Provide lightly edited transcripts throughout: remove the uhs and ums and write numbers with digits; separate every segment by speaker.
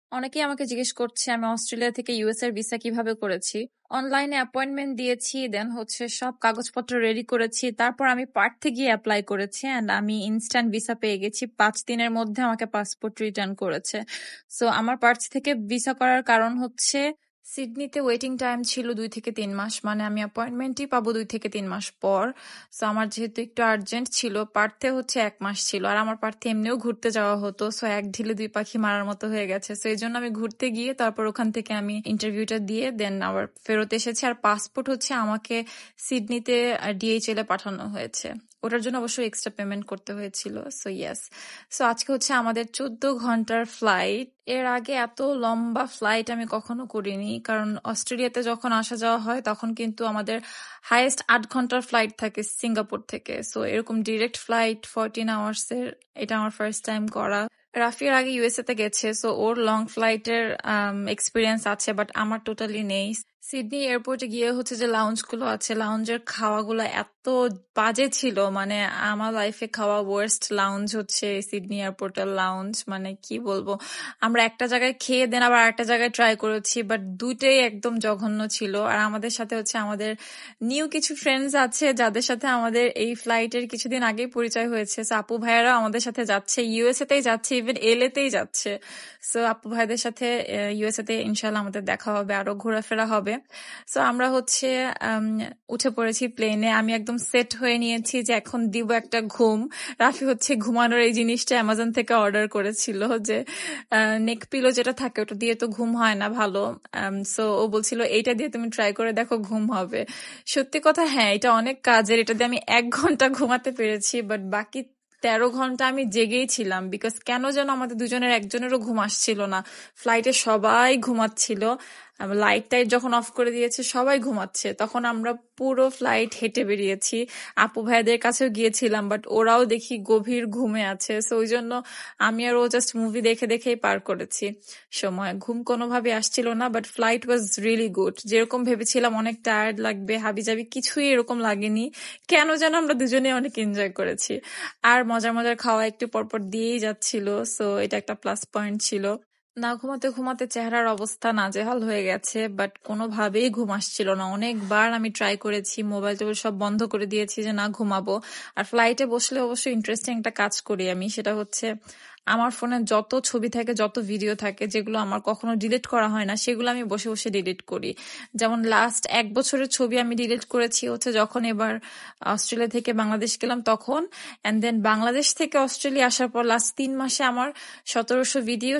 Speaker 1: অনেকেই আমাকে জিজ্ঞেস করছে আমি অস্ট্রেলিয়া থেকে ইউএস এর ভিসা কিভাবে করেছি। অনলাইনে অ্যাপয়েন্টমেন্ট দিয়েছি, দেন হচ্ছে সব কাগজপত্র রেডি করেছি, তারপর আমি পার্থে গিয়ে অ্যাপ্লাই করেছি অ্যান্ড আমি ইনস্ট্যান্ট ভিসা পেয়ে গেছি। 5 দিনের মধ্যে আমাকে পাসপোর্ট রিটার্ন করেছে। সো আমার পার্থ থেকে ভিসা করার কারণ হচ্ছে সিডনিতে ওয়েটিং টাইম ছিল 2 থেকে 3 মাস, মানে আমি অ্যাপয়েন্টমেন্টই পাবো 2 থেকে 3 মাস পর। সো আমার যেহেতু একটু আর্জেন্ট ছিল, পার্থে হচ্ছে 1 মাস ছিল আর আমার পার্থে এমনিও ঘুরতে যাওয়া হতো। সো এক ঢিলে 2 পাখি মারার মতো হয়ে গেছে। সো এই জন্য আমি ঘুরতে গিয়ে তারপর ওখান থেকে আমি ইন্টারভিউটা দিয়ে দেন আবার ফেরত এসেছি। আর পাসপোর্ট হচ্ছে আমাকে সিডনিতে ডিএইচএল এ পাঠানো হয়েছে। ওটার জন্য অবশ্যই এক্সট্রা পেমেন্ট করতে হয়েছিল। So yes. সো আজকে হচ্ছে আমাদের 14 ঘন্টার ফ্লাইট। এর আগে এত লম্বা ফ্লাইট আমি কখনো করিনি, কারণ অস্ট্রেলিয়াতে যখন আসা যাওয়া হয় তখন কিন্তু আমাদের হাইয়েস্ট 8 ঘন্টার ফ্লাইট থাকে সিঙ্গাপুর থেকে। সো এরকম ডিরেক্ট ফ্লাইট 14 আওয়ার্স এর, এটা আমার ফার্স্ট টাইম করা। রাফির আগে ইউএসএ তে গেছে, সো ওর লং ফ্লাইটের এক্সপিরিয়েন্স আছে, বাট আমার টোটালি নেই। সিডনি এয়ারপোর্টে গিয়ে হচ্ছে যে লাউঞ্জ গুলো আছে, লাউঞ্জের খাওয়াগুলো এত বাজে ছিল, মানে আমার লাইফে খাওয়া ওয়ার্স্ট লাউঞ্জ হচ্ছে সিডনি এয়ারপোর্টের লাউঞ্জ। মানে কি বলবো, আমরা একটা জায়গায় খেয়ে দেন আবার একটা জায়গায় ট্রাই করেছি, বাট দুইটাই একদম জঘন্য ছিল। আর আমাদের সাথে হচ্ছে আমাদের নিউ কিছু ফ্রেন্ডস আছে যাদের সাথে আমাদের এই ফ্লাইটের কিছুদিন আগেই পরিচয় হয়েছে। সো আপু ভাইয়ারা আমাদের সাথে যাচ্ছে, ইউএসএ তেই যাচ্ছে, ইভেন এলএ তেই যাচ্ছে। সো আপু ভাইদের সাথে ইউএসএ তে ইনশাল্লাহ আমাদের দেখা হবে, আরো ঘোরাফেরা হবে। সো আমরা হচ্ছে উঠে পড়েছি প্লেনে। আমি একদম সেট হয়ে নিয়েছি যে এখন দিব একটা ঘুম। রাফি হচ্ছে ঘুমানোর এই জিনিসটা অ্যামাজন থেকে অর্ডার করেছিল, যে নেক পিলো যেটা থাকে ওটা দিয়ে তো ঘুম হয় না ভালো। সো ও বলছিল এইটা দিয়ে তুমি ট্রাই করে দেখো, ঘুম হবে। সত্যি কথা, হ্যাঁ এটা অনেক কাজের। এটা দিয়ে আমি 1 ঘন্টা ঘুমাতে পেরেছি, বাট বাকি 13 ঘন্টা আমি জেগেই ছিলাম। বিকজ কেন যেন আমাদের দুজনের একজনেরও ঘুম আসছিল না। ফ্লাইটে সবাই ঘুমাচ্ছিল। লাইট টাইট যখন অফ করে দিয়েছে সবাই ঘুমাচ্ছে, তখন আমরা পুরো ফ্লাইট হেঁটে বেরিয়েছি। আপু ভাইদের কাছেও গিয়েছিলাম, বাট ওরাও দেখি গভীর ঘুমে আছে। সো ওই জন্য আমি আর ও জাস্ট মুভি দেখে দেখেই পার করেছি সময়। ঘুম কোনোভাবে আসছিল না, but flight was really good. যেরকম ভেবেছিলাম অনেক টায়ার্ড লাগবে, হাবিজাবি, কিছুই এরকম লাগেনি। কেন যেন আমরা দুজনে অনেক এনজয় করেছি। আর মজার মজার খাওয়া একটু পরপর দিয়েই যাচ্ছিল। সো এটা একটা প্লাস পয়েন্ট ছিল। না ঘুমাতে ঘুমাতে চেহারার অবস্থা নাজেহাল হয়ে গেছে, বাট কোনোভাবেই ঘুম আসছিল না। অনেকবার আমি ট্রাই করেছি, মোবাইল টোবাইল সব বন্ধ করে দিয়েছি যে না ঘুমাবো। আর ফ্লাইটে বসলে অবশ্যই ইন্টারেস্টিং একটা কাজ করি আমি, সেটা হচ্ছে আমার ফোনে যত ছবি থাকে, যত ভিডিও থাকে, যেগুলো আমার কখনো ডিলিট করা হয় না, সেগুলো আমি বসে বসে ডিলিট করি। যেমন লাস্ট 1 বছরের ছবি আমি ডিলিট করেছি হচ্ছে যখন এবার অস্ট্রেলিয়া থেকে বাংলাদেশ গেলাম তখন, এন্ড দেন বাংলাদেশ থেকে অস্ট্রেলিয়া আসার পর লাস্ট 3 মাসে আমার 1700 ভিডিও,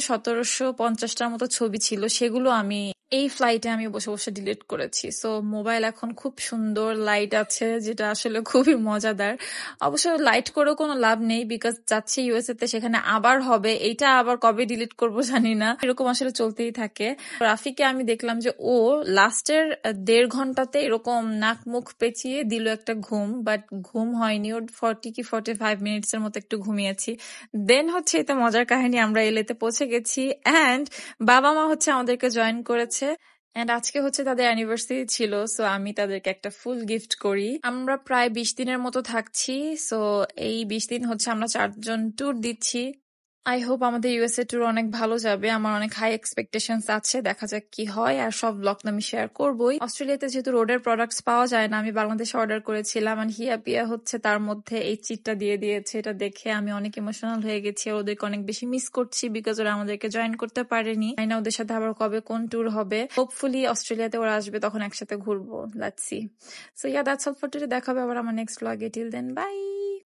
Speaker 1: 1750টার মতো ছবি ছিল, সেগুলো আমি এই ফ্লাইটে আমি বসে বসে ডিলিট করেছি। সো মোবাইল এখন খুব সুন্দর লাইট আছে, যেটা আসলে খুবই মজাদার। অবশ্য লাইট করেও কোনো লাভ নেই, বিকজ যাচ্ছি ইউএসএ তে, সেখানে আবার হবে, এইটা আবার কবে ডিলিট করবো জানি না। এরকম আসলে চলতেই থাকে। রাফিকে আমি দেখলাম যে ও লাস্টের 1.5 ঘন্টাতে এরকম নাক মুখ পেঁচিয়ে দিল একটা ঘুম, বাট ঘুম হয়নি ওর। 40 কি 45 মিনিটস এর মতো একটু ঘুমিয়েছি। দেন হচ্ছে এটা মজার কাহিনী, আমরা এলেতে পৌঁছে গেছি অ্যান্ড বাবা মা হচ্ছে আমাদেরকে জয়েন করেছে। এন্ড আজকে হচ্ছে তাদের অ্যানিভার্সারি ছিল, সো আমি তাদেরকে একটা ফুল গিফট করি। আমরা প্রায় 20 দিনের মতো থাকছি। সো এই 20 দিন হচ্ছে আমরা 4জন ট্যুর দিচ্ছি। আই হোপ আমাদের ইউএসএ ট্যুর অনেক ভালো যাবে। আমার অনেক হাই এক্সপেকটেশনস আছে, দেখা যাক কি হয়। আর সব ব্লগ তো আমি শেয়ার করবোই। অস্ট্রেলিয়াতে যেহেতু রোডের প্রোডাক্টস পাওয়া যায় না, আমি বাংলাদেশে অর্ডার করেছিলাম, আর হিয়া পিয়া হচ্ছে তার মধ্যে এই চিটটা দিয়ে দিয়েছে। এটা দেখে আমি অনেক ইমোশনাল হয়ে গেছি, আর ওদেরকে অনেক বেশি মিস করছি বিকজ ওরা আমাদেরকে জয়েন করতে পারেনি। জানি না ওদের সাথে আবার কবে কোন ট্যুর হবে। হোপফুলি অস্ট্রেলিয়াতে ওরা আসবে, তখন একসাথে ঘুরবো। Let's see. So yeah, that's all for today. দেখা হবে আবার আমার নেক্সট ব্লগে। Till then, by.